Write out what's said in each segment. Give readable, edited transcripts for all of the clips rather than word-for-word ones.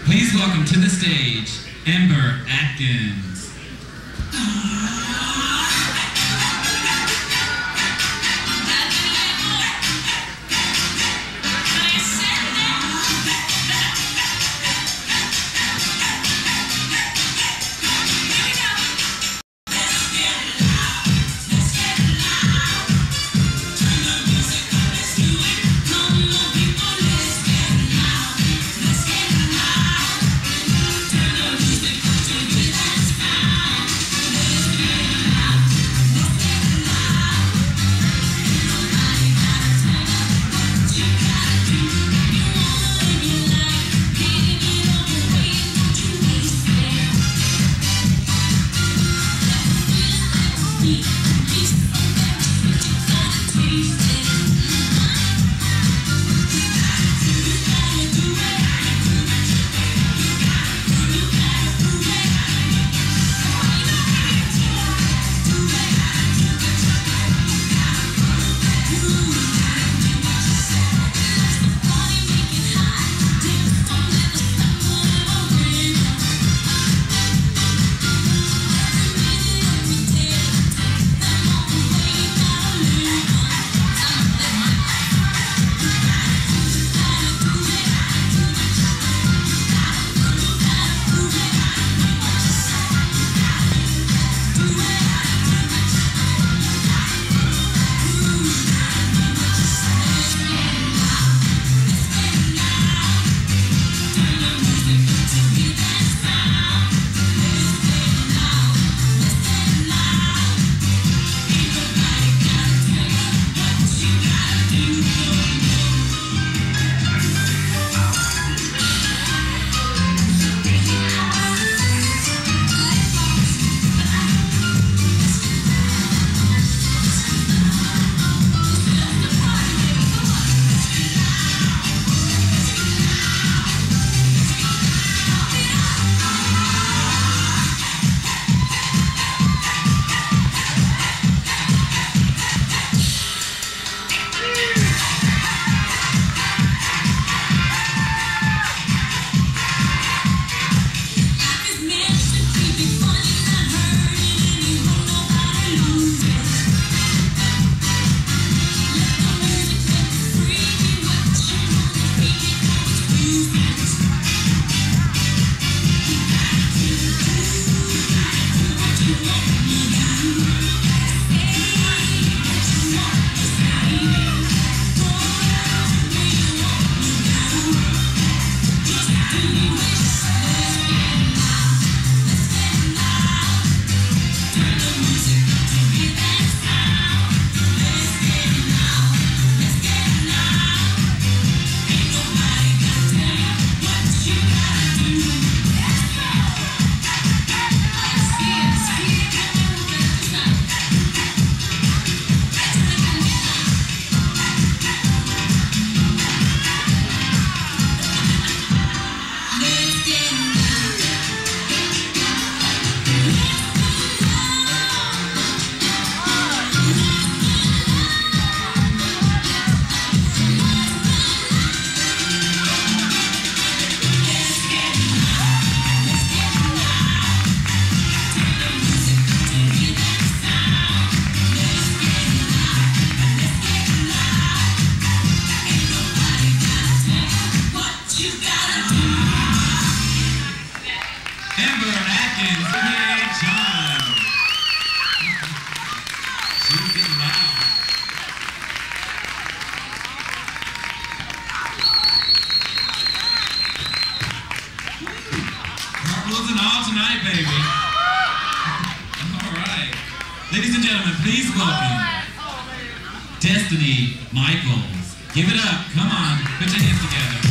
Please welcome to the stage, Amber Atkins. Ladies and gentlemen, please welcome Destiny Michaels. Give it up. Come on. Put your hands together.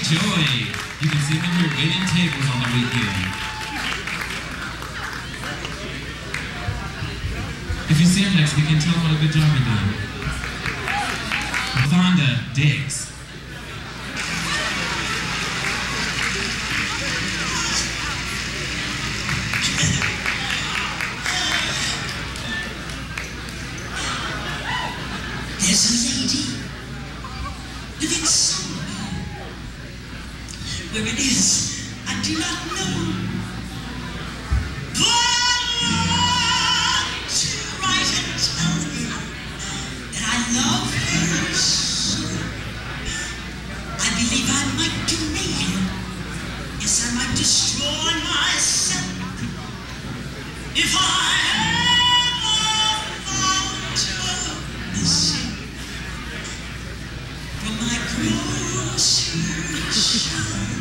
Joy. You can see them here waiting tables on the weekend. If you see them next weekend, tell them what a good job you're doing. Fonda Diggs. There's a lady living somewhere. Where it is, I do not know. But I want to write and tell her that I love her so. I believe I might do mayhem. Yes, I might destroy myself if I ever found her missing from my grocery shelf.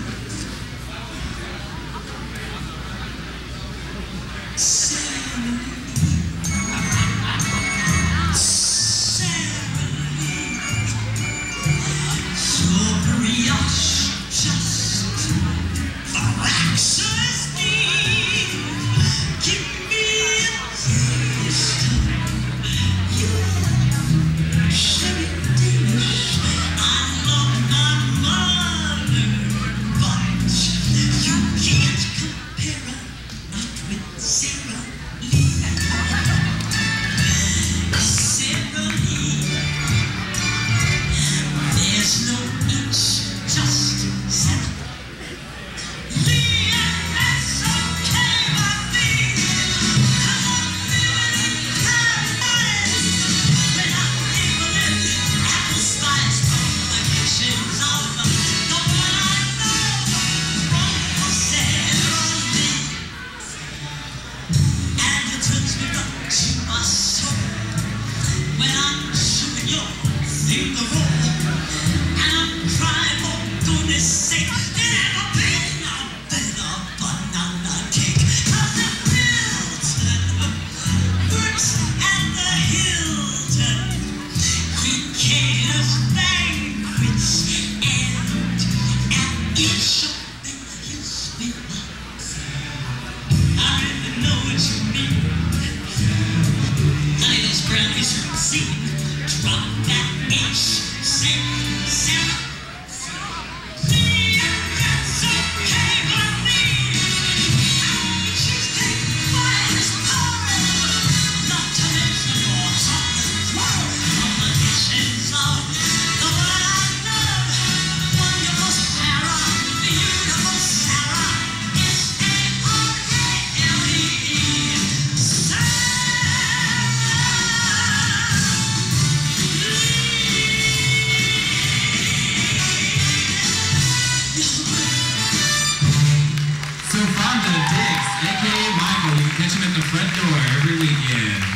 Front door every weekend.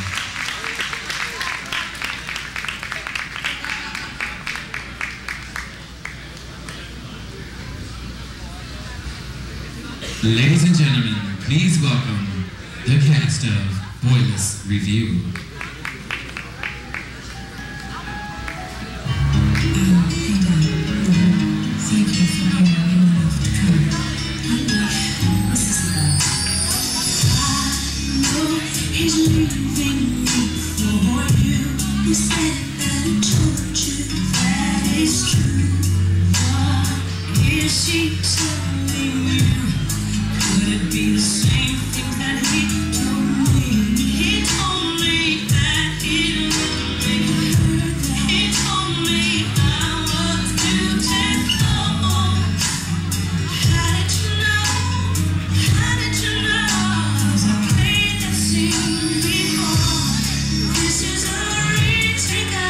Ladies and gentlemen, please welcome the cast of Boyless Review. He's leaving me for you. He said that I told you that is true. What is he telling you? Could it be the same thing that he told me? He told me that he loved me. He told me I was beautiful. How did you know? How did you know? 'Cause I played that scene before. This is a retake.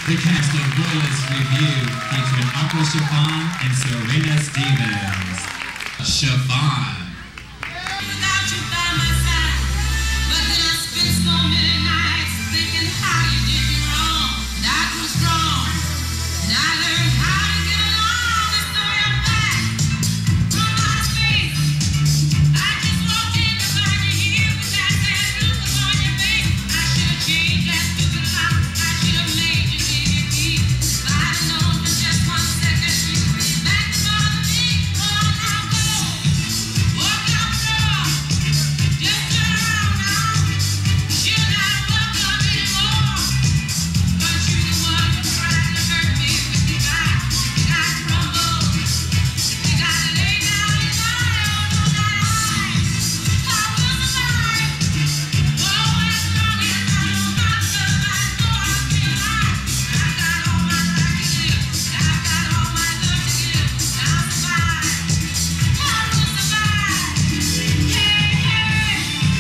The cast of Boyless Review featuring Aqua Chiffon and Serena Stevens. Chiffon. Without you by my side, but then I spent so many nights thinking how you did me wrong. And I grew strong, and I learned how to get along. And so you're back from my space. I just walked in to find you here with that sad look upon your face. I should have changed that stupid lock. I should have made you leave your feet. If I'd have known for just 1 second you'd be back to bother me. Oh, now go. Walk out the door. Just turn around now. You're not welcome anymore. Weren't you the one who tried to hurt me with your back? You got crumbled. You got to lay down and die. Oh, no, not I. I will survive. Oh, as long as I know how to survive, so I'll be alive. I've got all my life to live. I've got all my love to give. I'll survive. I will survive. Hey, hey.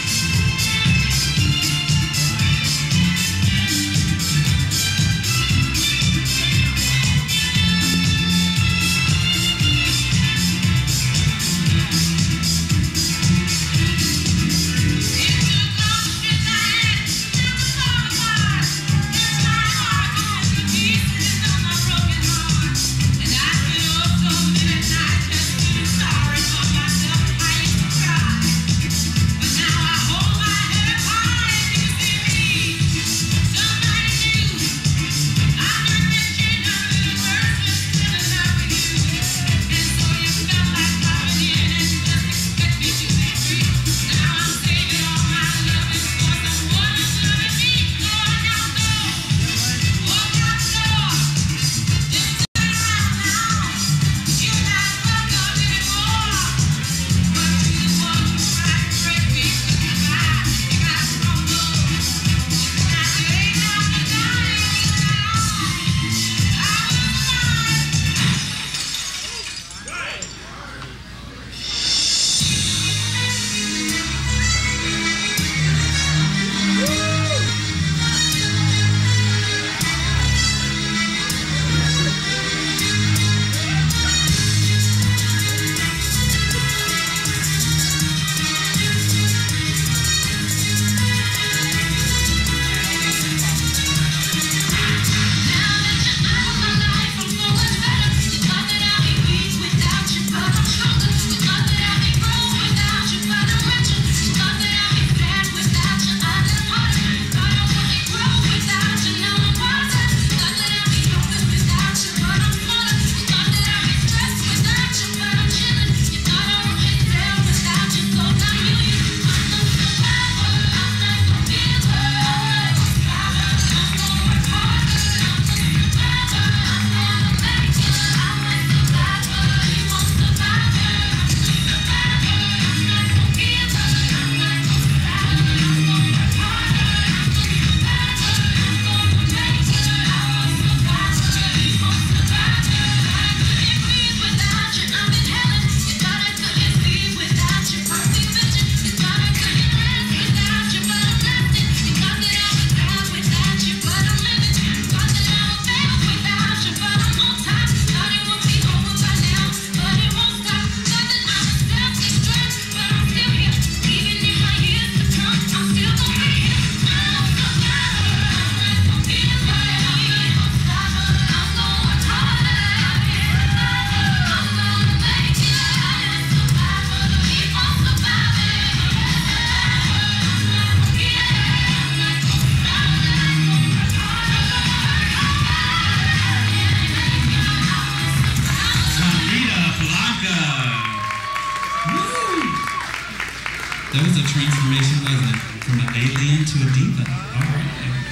That was a transformation, wasn't it? From an alien to a diva. All right.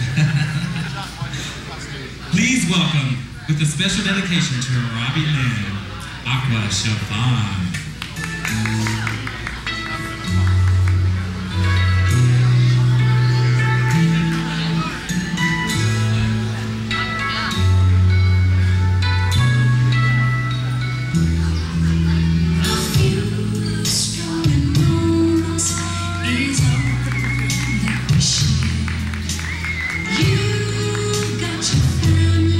Please welcome, with a special dedication to Robbie Lynn, Aqua Chiffon. You've got your family.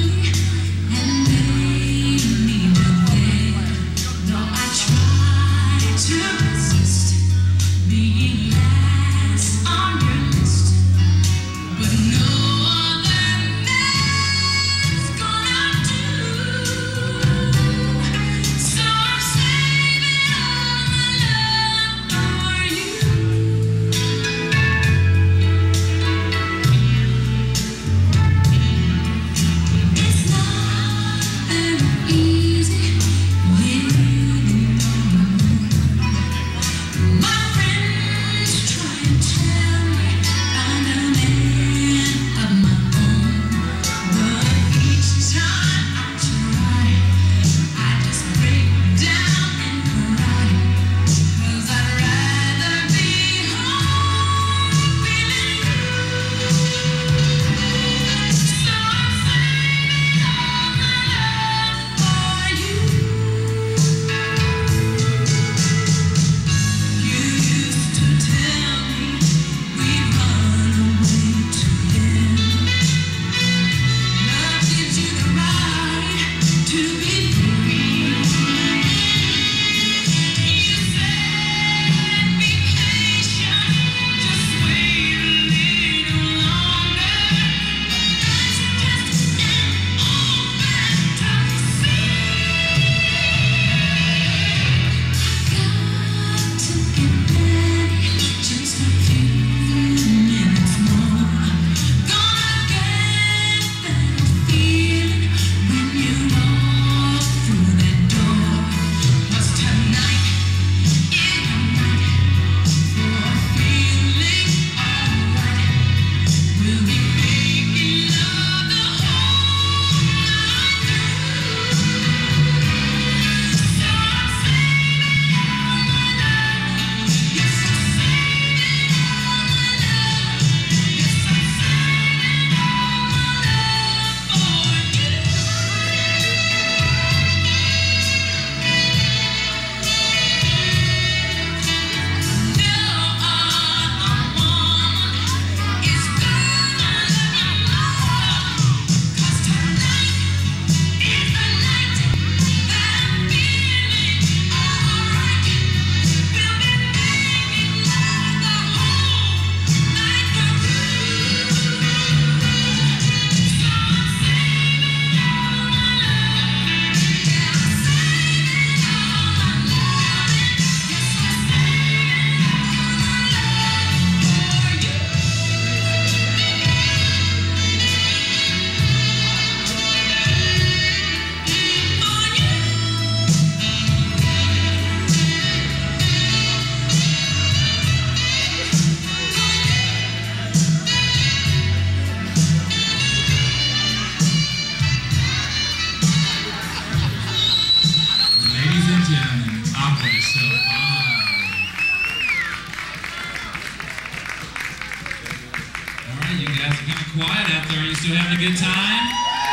Kind of quiet out there. Are you still having a good time?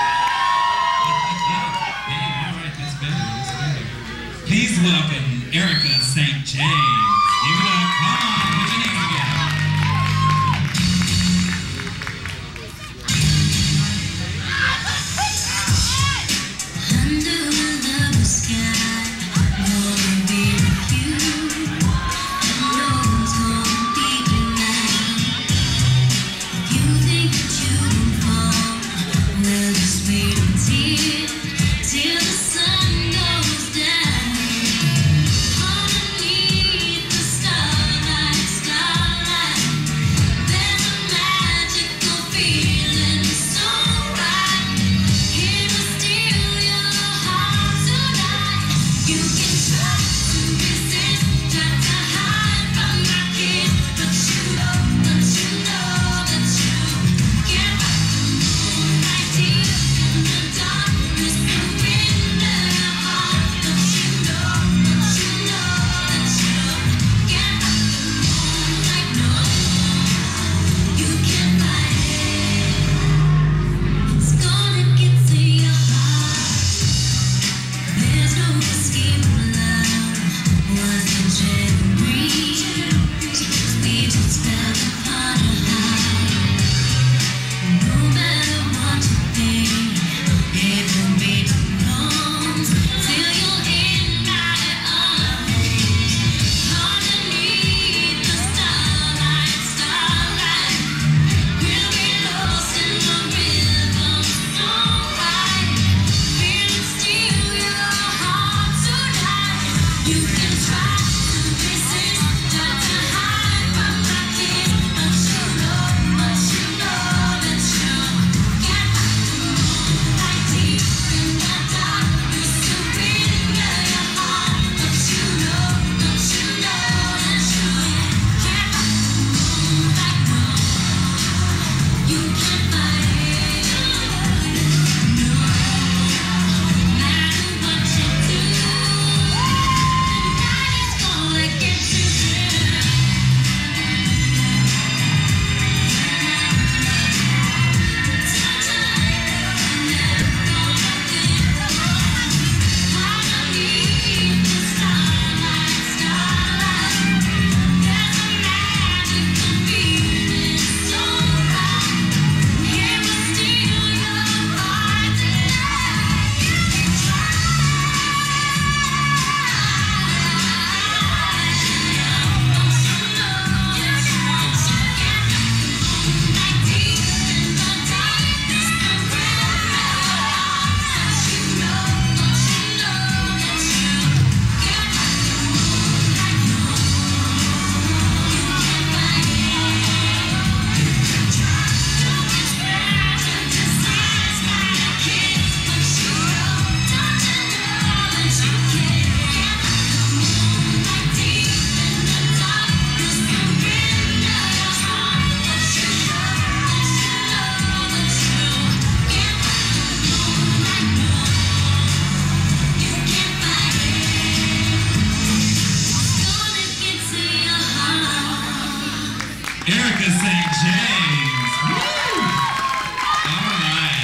Hey, all right, that's better. That's better. Please welcome Erica St. James. Give it up. Come on, put your hands together. Erica St. James. Woo! All right.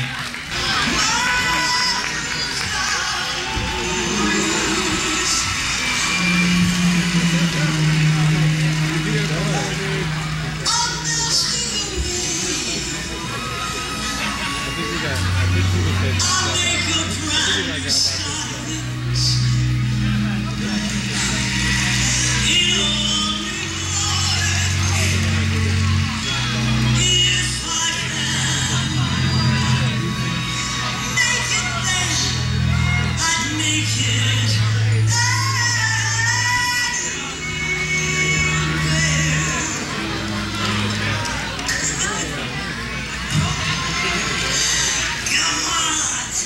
Come on!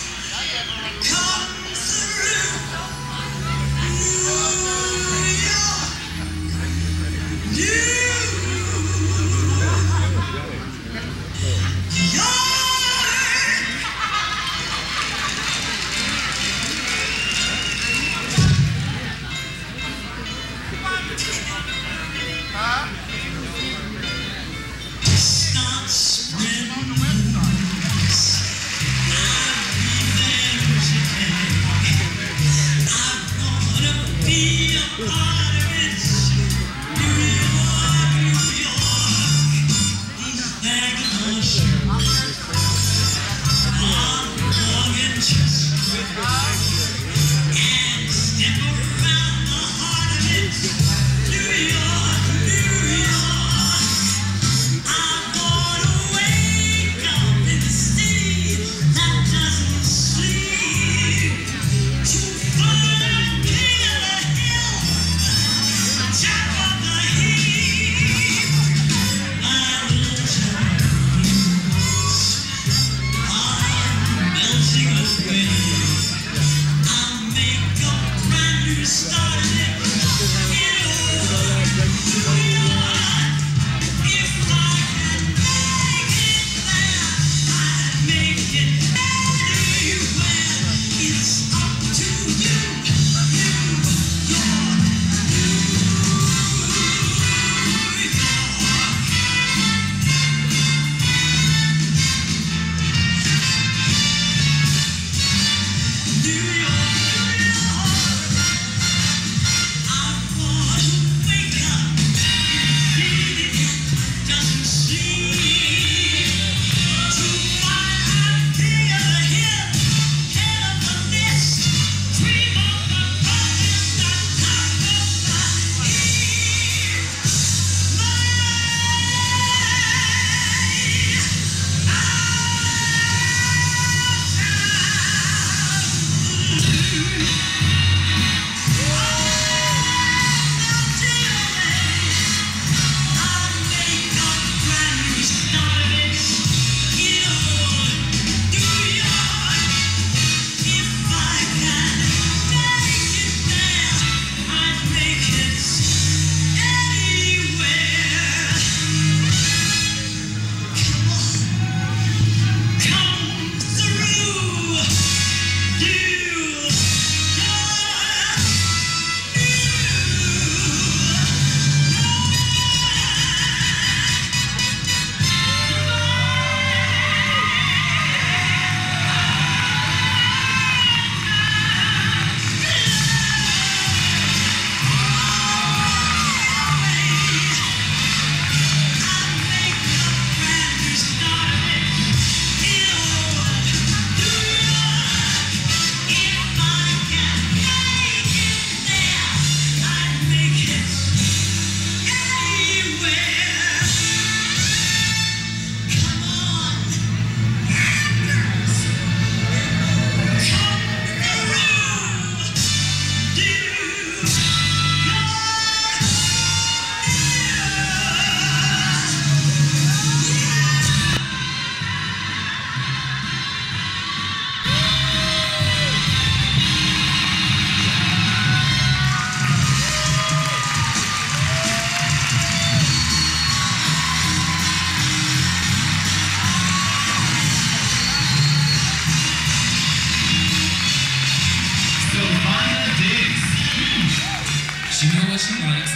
what she likes.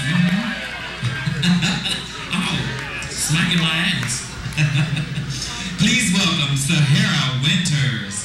Oh, smacking my ass. Please welcome Sahara Winters.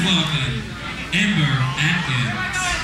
welcome Amber Atkins.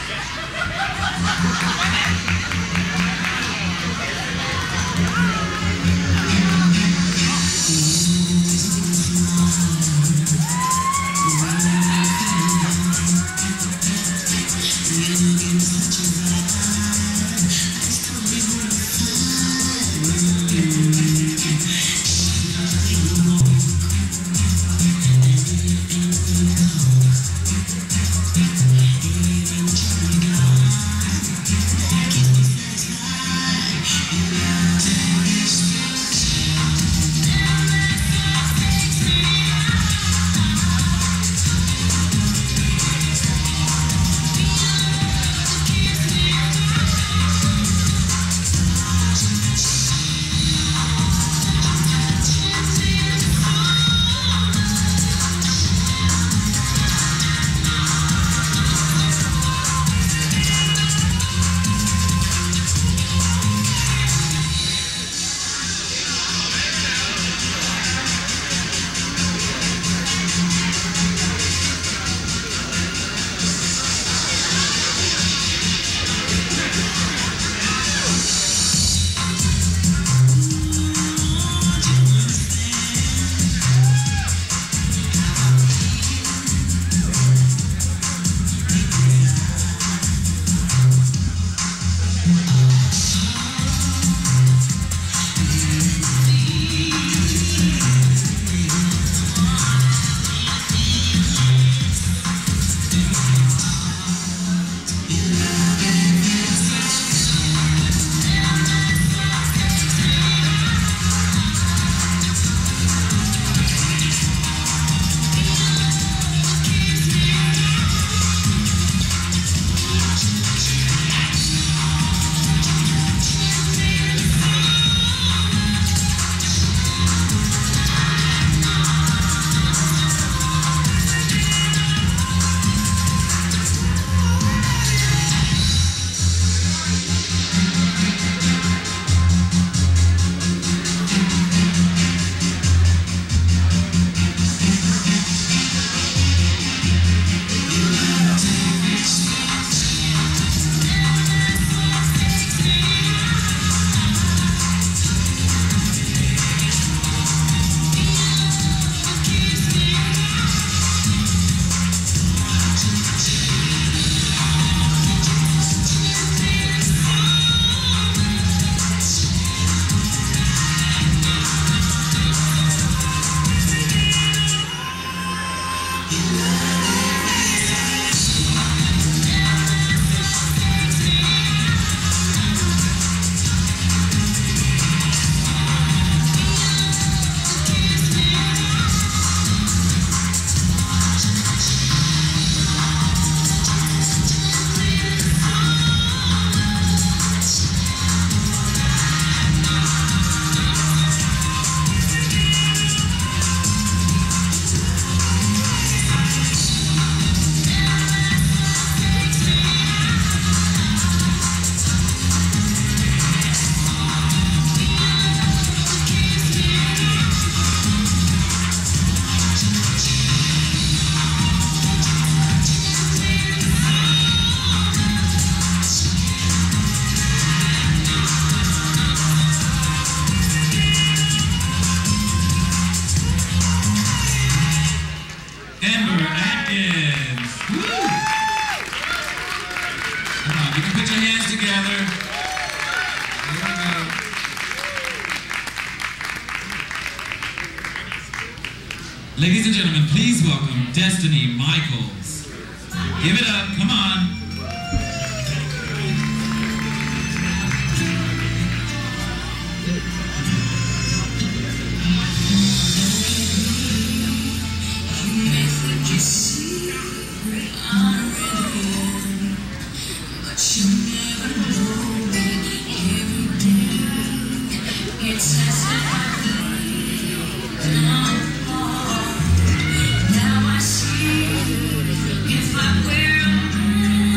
Ladies and gentlemen, please welcome Destiny Michaels. Give it up, come on. Now I see if I wear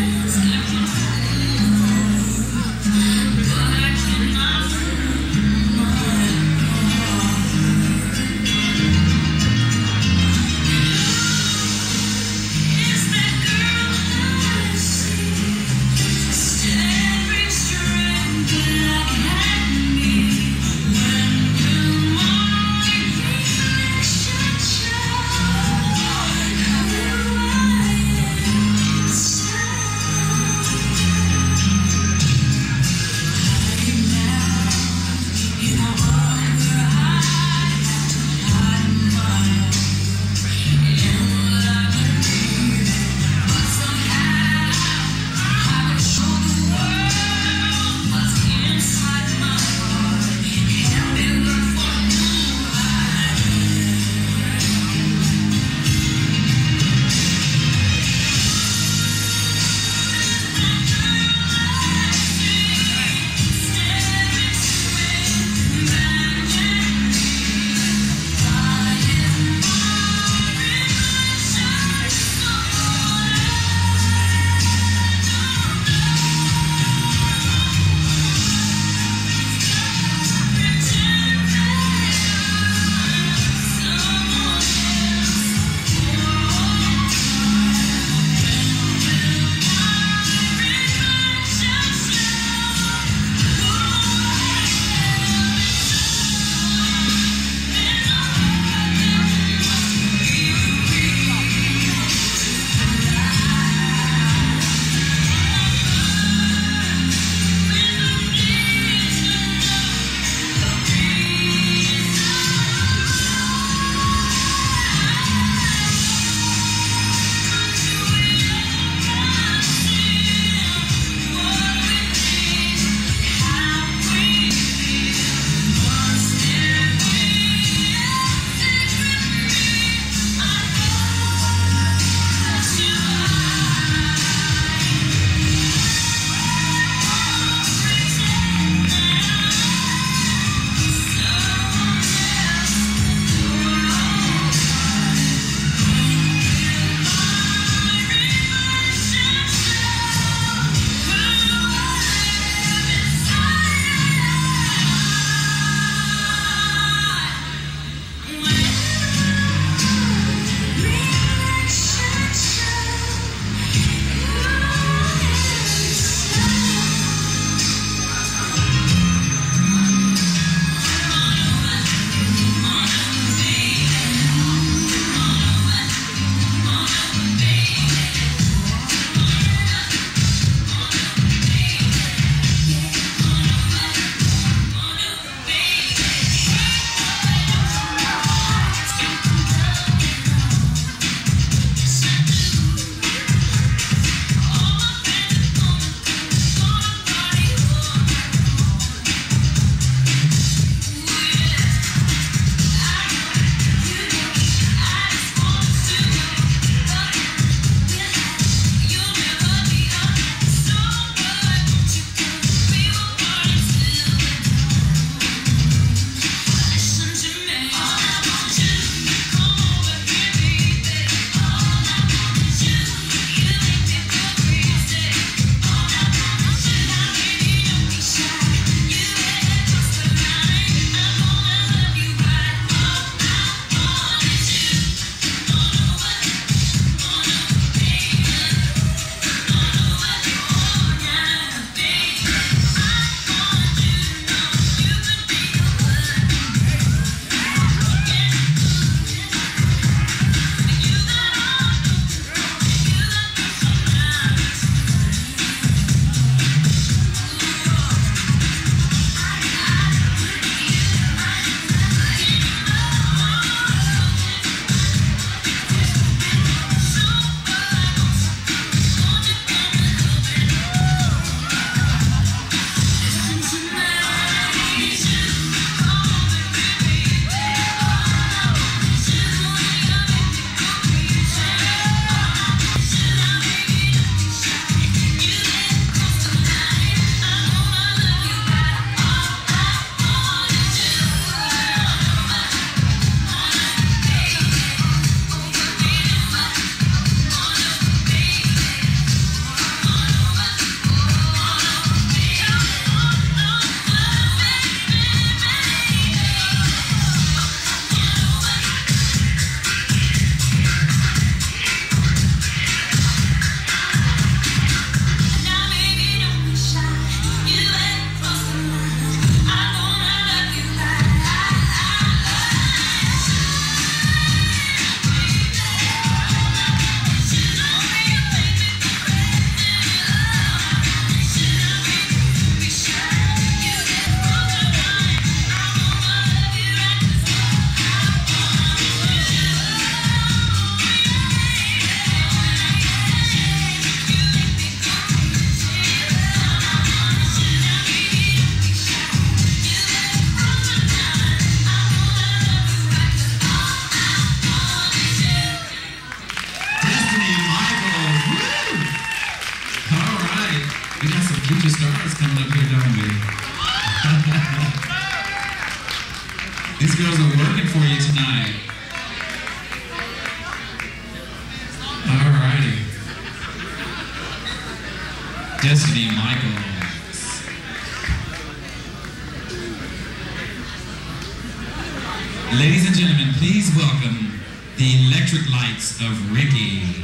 wasn't we? These girls are working for you tonight. Alrighty. Destiny Michaels. Ladies and gentlemen, please welcome the Electric Lights of Ricky.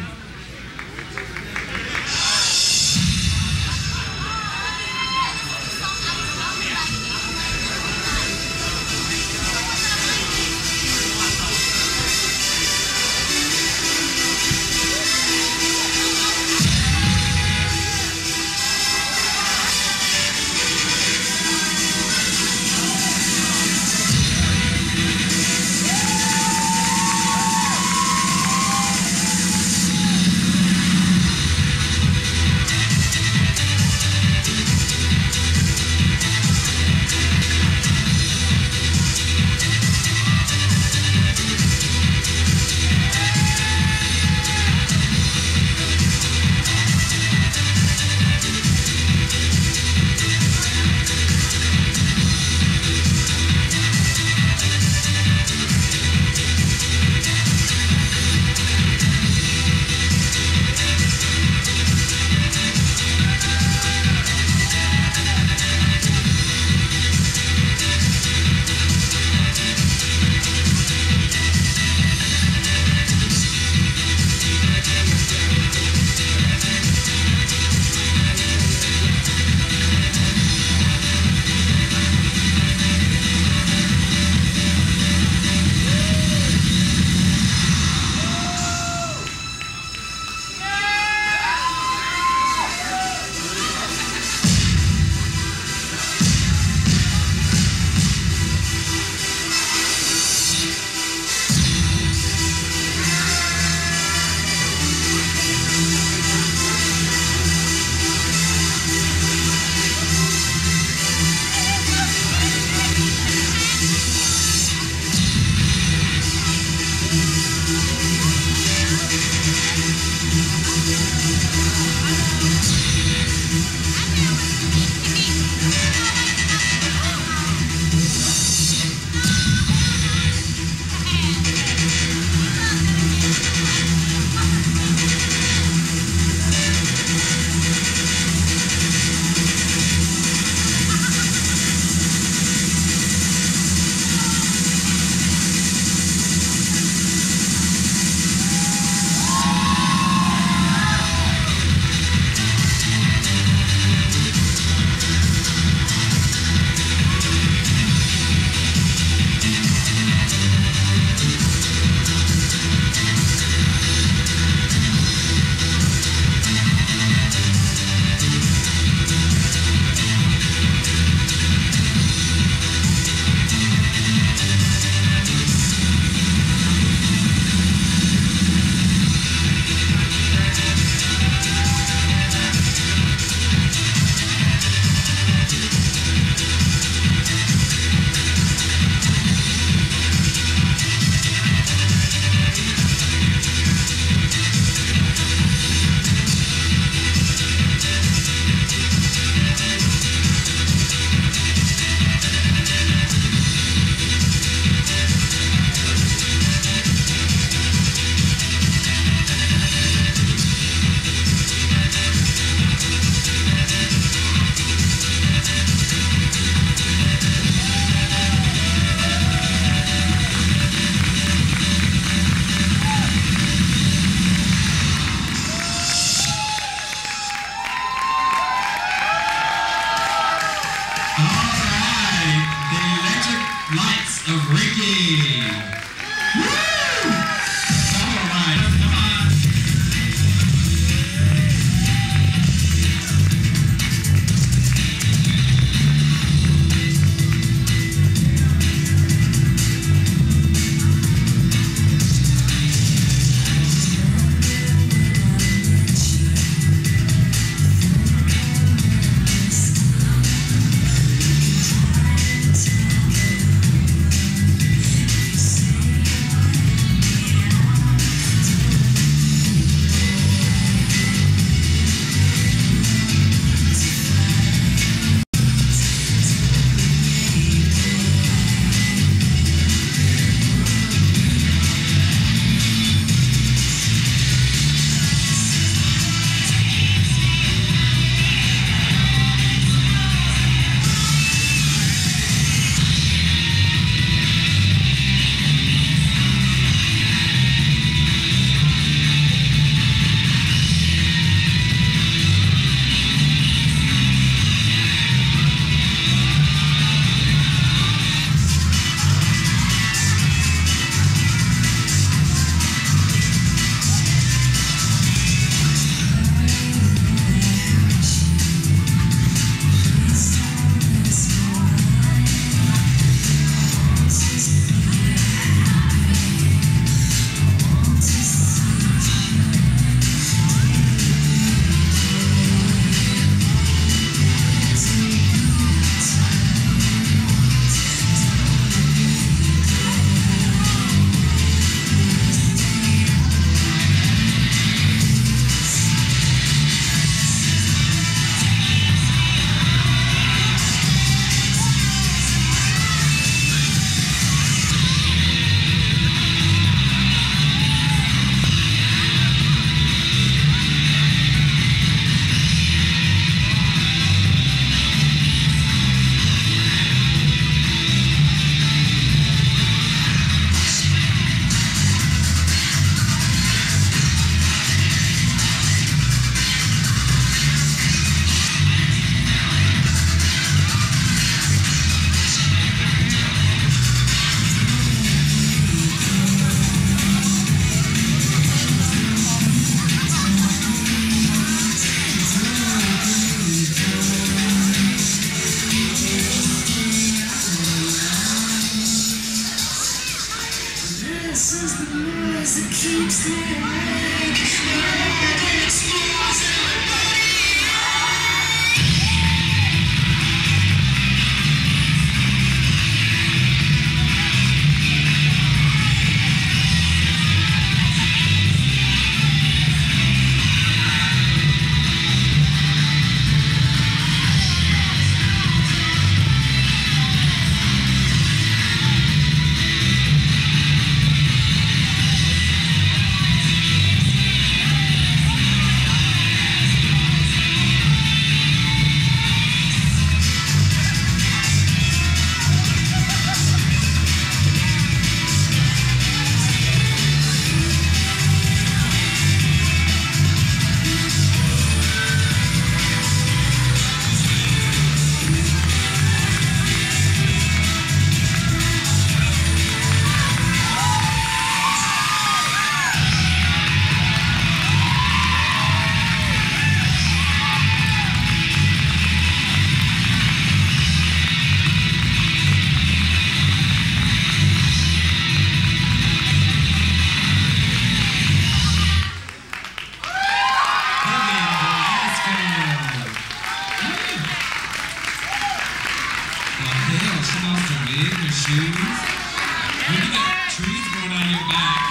wig or shoes. Look at that trees growing on your back.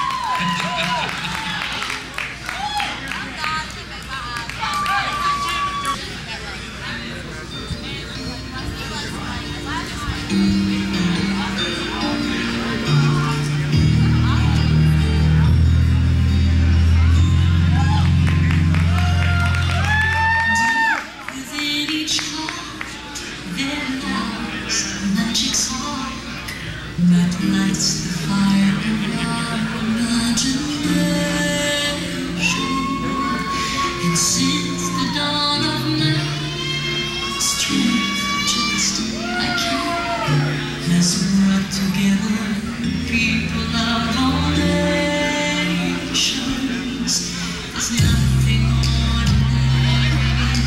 That lights the fire of our imagination. And since the dawn of man, strength just like you has brought together people of all nations. There's nothing ordinary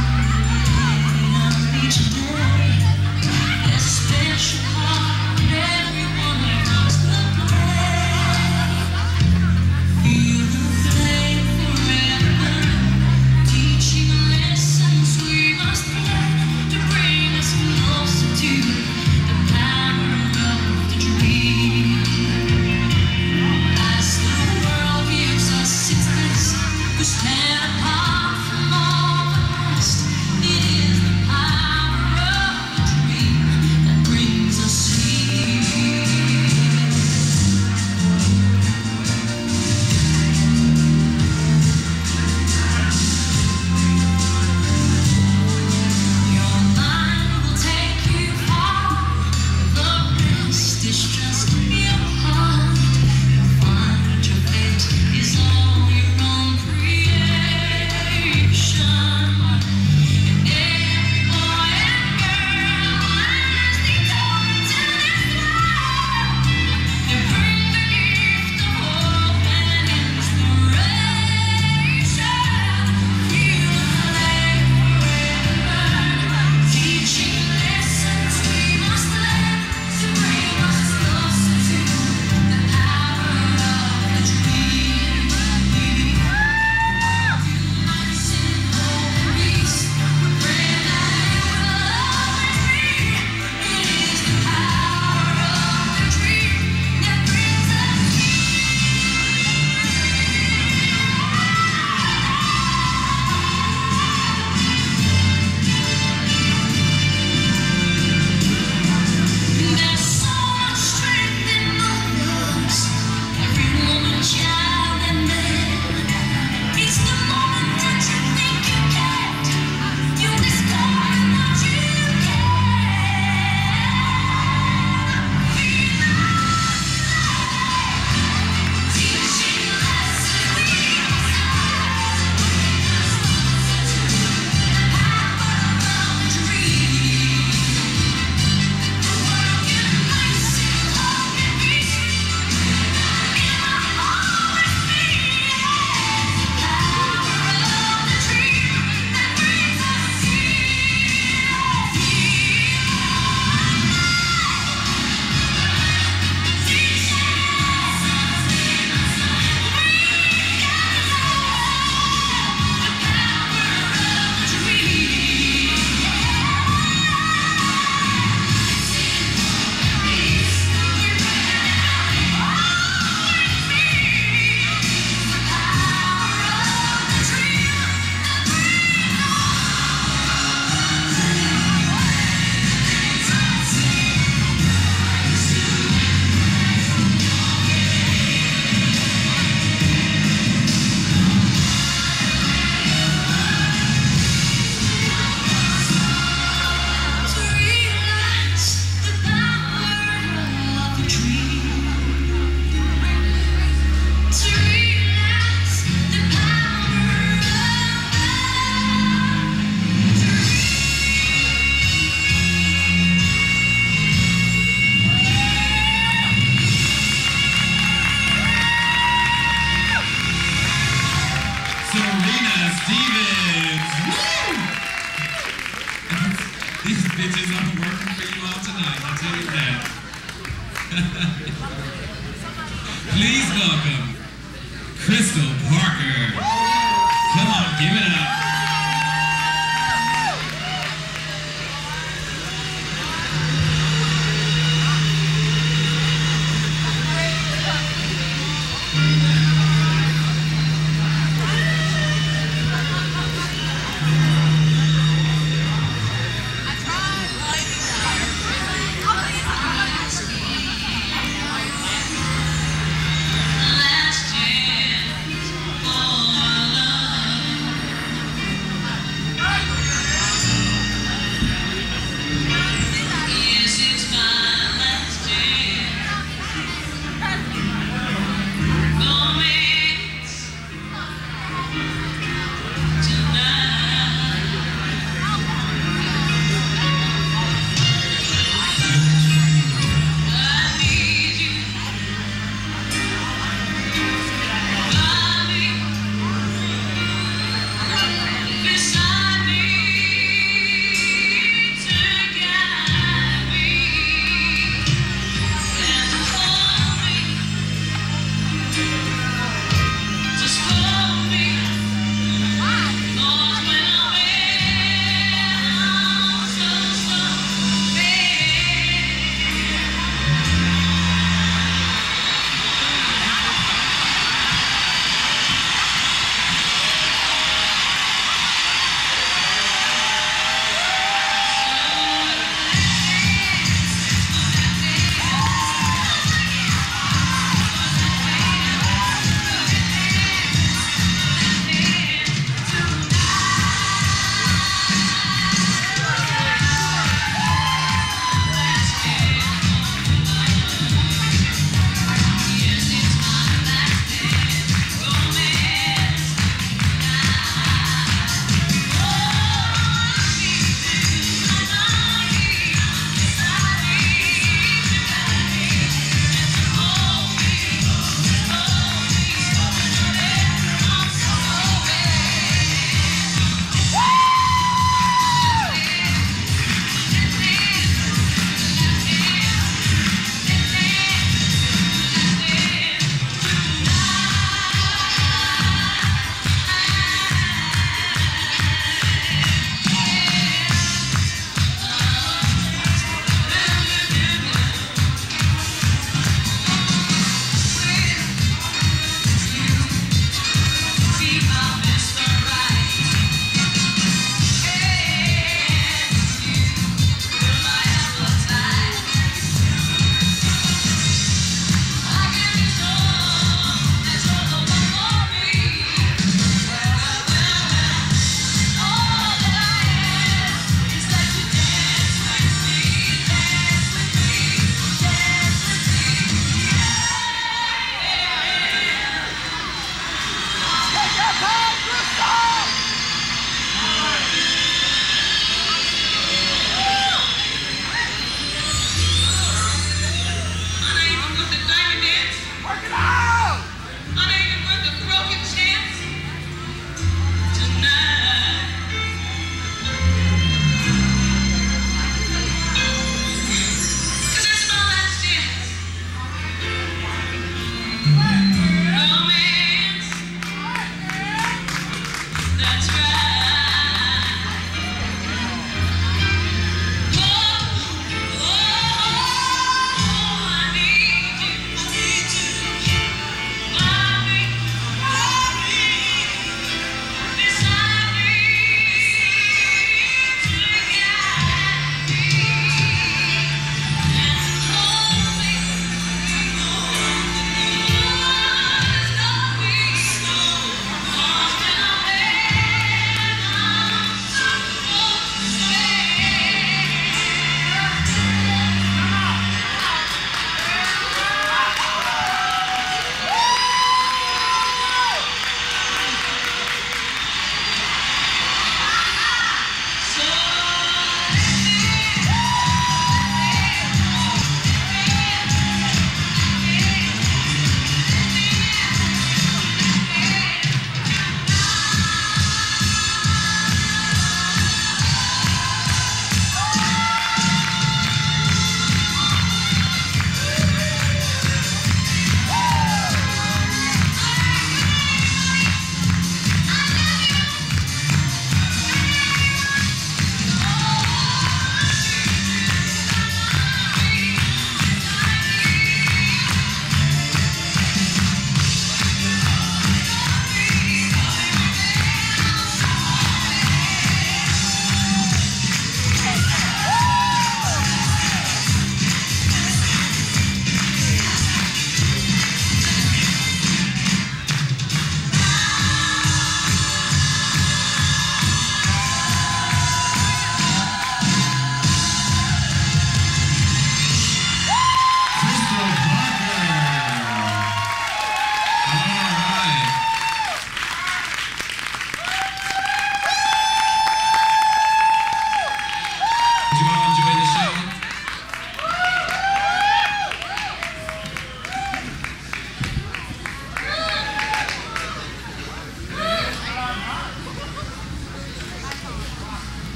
on each day. There's a special part in every one of us to play. Feel the flame forever, teaching lessons we must learn to bring us closer to the power of the dream. As the world gives us its best, we stand apart from all the rest. It is the power of the dream that brings us here. Your mind will take you far. The rest is just your heart. You'll find your fate is all your own creation. And every boy and girl as they come to this world, they bring the gift of hope and inspiration. Feel the flame forever, teaching lessons we must learn to bring us closer to the power of the dream. Unites in hope and peace, we pray that it will always be. It is the power of the dream that brings us There's so much strength in us, every woman, child, and man. It's the moment that you think you can't, you discover what you can. Feel the teaching lessons we must learn to bring us closer to the power of the dream. The world unites in hope and peace. It will always be the power of the dream that brings us here. Teaching lessons we must learn. We gotta know the power of the dream. To realize the power of the dream. To realize the power of Serena Stevens. Woo! These bitches aren't working for you all tonight, I'll tell you that. Please welcome Crystal Parker. Come on, give it up.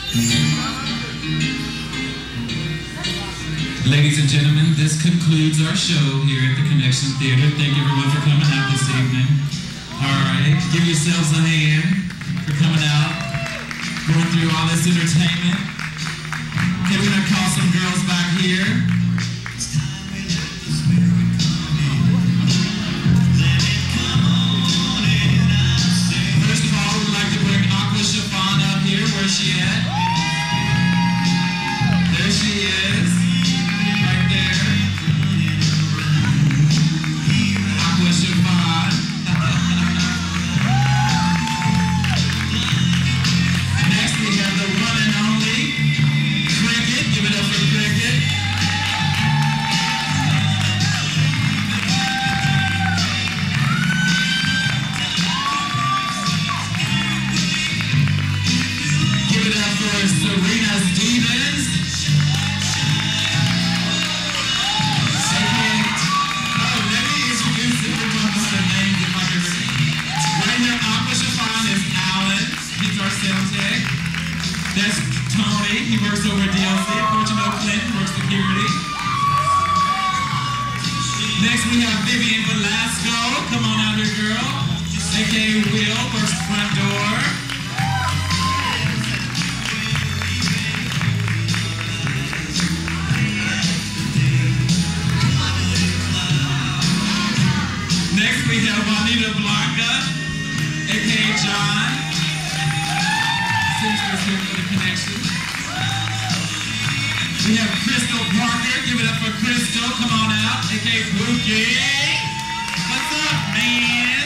Ladies and gentlemen, this concludes our show here at the Connection Theater. Thank you everyone for coming out this evening. All right, give yourselves a hand for coming out, going through all this entertainment. Okay, we're gonna call some girls back here. First of all, we'd like to bring Aqua Chiffon up here. Where's she at? There she is. Right there. Aqua Chiffon. Next we have the one and only Cricket. Give it up for Cricket. Give it up for Serena Stevens. Let me introduce everyone by their names if I can. Right here, Aqua Chiffon is Alan. He's our sound tech. That's Tony. He works over at DLC. Of course, you know Clinton works security. Next, we have Vivian Velasco. Come on out here, girl. A.K.A. Will works the front door. Next, we have Juanita Blanca, a.k.a. John. Sisters here for the connection. We have Crystal Parker. Give it up for Crystal. Come on out, a.k.a. Pookie. What's up, man?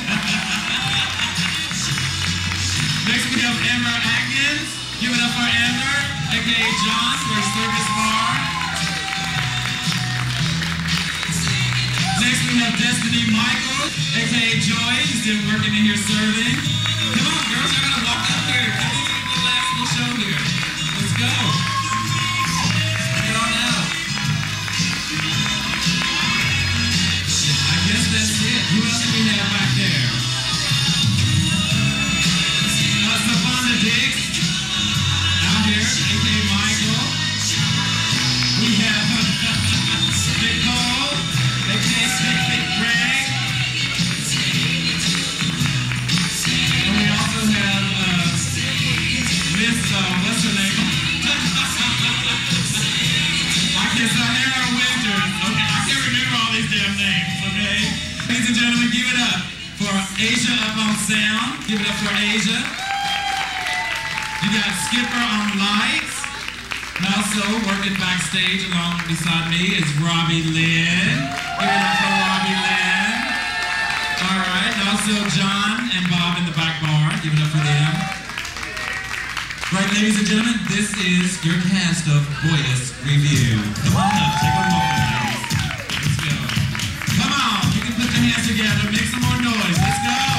Next, we have Amber Atkins. Give it up for Amber, a.k.a. John, for Service Bar. Next, we have Destiny Michael, a.k.a. Joy. She's still working in here serving. Come on, girls, y'all gotta walk up here. Give these people the last little show here. Let's go. Get on out. I guess that's it. Who else do we have back there? Savannah Diggs, out here, a.k.a. Michael. We have Nicole, a.k.a. Greg. And we also have Miss, what's her name? Sahara Winters. Okay, I can't remember all these damn names, okay? Ladies and gentlemen, give it up for Asia up on sound. Give it up for Asia. You got Skipper on lights. And also working backstage along beside me is Robbie Lynn. Give it up for Robbie Lynn. All right, and also John and Bob in the back bar. Give it up for them. Right, ladies and gentlemen, this is your cast of Boyus Review. Come on up, take a walk, ladies. Let's go. Come on, you can put your hands together, make some more noise. Let's go.